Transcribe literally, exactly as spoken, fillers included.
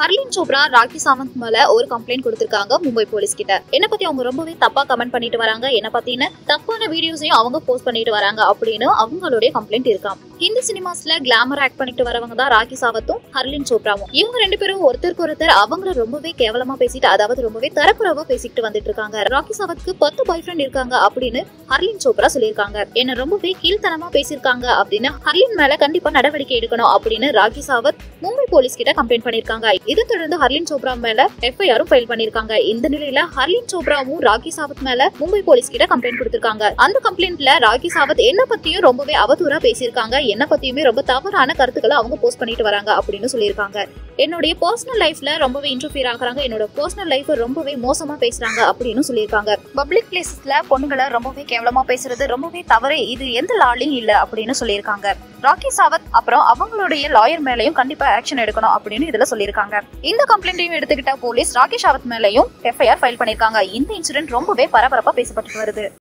ஹர்லின் சோப்ரா ராக்கி சாவந்த் மேல ஒரு கம்ப்ளைண்ட் கொடுத்திருக்காங்க மும்பை போலீஸ் கிட்ட. என்ன பத்தி அவங்க ரொம்பவே தப்பா கமெண்ட் பண்ணிட்டு வராங்க, என்ன பத்தின தப்பான வீடியோஸையும் அவங்க போஸ்ட் பண்ணிட்டு வராங்க அப்படின்னு அவங்களுடைய கம்ப்ளைண்ட் இருக்காம். ஹிந்தி சினிமாஸ்ல கிளாமர் ஆக்ட் பண்ணிட்டு வரவங்க தான் ராக்கி சாவத்தும் ஹர்லின் சோப்ராவும். இவங்க ரெண்டு பேரும் ஒருத்தருக்கு ஒருத்தர் அவங்கள ரொம்பவே கேவலமா பேசிட்டு, அதாவது ரொம்பவே தரக்குறவா பேசிட்டு வந்துட்டு இருக்காங்க. ராக்கி சாவத்துக்கு பத்து பாய் ஃப்ரெண்ட் இருக்காங்க அப்படின்னு ஹர்லின் சோப்ரா சொல்லியிருக்காங்க. என்ன ரொம்பவே கீழ்த்தனமா பேசியிருக்காங்க அப்படின்னு ஹர்லின் மேல கண்டிப்பா நடவடிக்கை எடுக்கணும் அப்படின்னு ராக்கி சாவத் மும்பை போலீஸ் கிட்ட கம்ப்ளைண்ட் பண்ணிருக்காங்க. இதை தொடர்ந்து ஹர்லின் சோப்ரா மேல எஃப்ஐஆரும் ஃபைல் பண்ணிருக்காங்க. இந்த நிலையில ஹர்லின் சோப்ராவும் ராக்கி சாவத் மேல மும்பை போலீஸ் கிட்ட கம்ப்ளைண்ட் கொடுத்திருக்காங்க. அந்த கம்ப்ளைண்ட்ல ராக்கி சாவத் என்ன பத்தியும் ரொம்பவே அவதூறா பேசியிருக்காங்க, என்ன பத்தியுமே ரொம்ப தவறான கருத்துக்களை அவங்க போஸ்ட் பண்ணிட்டு வராங்க அப்படின்னு சொல்லியிருக்காங்க. என்னுடைய பர்சனல் லைஃப்ல ரொம்பவே இன்டர்ஃபியர் ஆகுறாங்க, என்னோட பர்சனல் லைஃப் ரொம்பவே மோசமா பேசுறாங்க அப்படின்னு சொல்லியிருக்காங்க. பப்ளிக் பிளேசஸ்ல பொண்ணுங்களை ரொம்பவே கேவலமா பேசுறது ரொம்பவே தவறு, இது எந்த லாலையும் இல்ல அப்படின்னு சொல்லியிருக்காங்க. ராக்கி சாவத் அப்புறம் அவங்களுடைய லாயர் மேலையும் கண்டிப்பா ஆக்ஷன் எடுக்கணும் அப்படின்னு இதுல சொல்லியிருக்காங்க. இந்த கம்ப்ளைண்ட்டையும் எடுத்துக்கிட்ட போலீஸ் ராக்கி சாவத் மேலையும் எஃப்ஐஆர் ஃபைல் பண்ணிருக்காங்க. இந்த இன்சிடென்ட் ரொம்பவே பரபரப்பா பேசப்பட்டு வருது.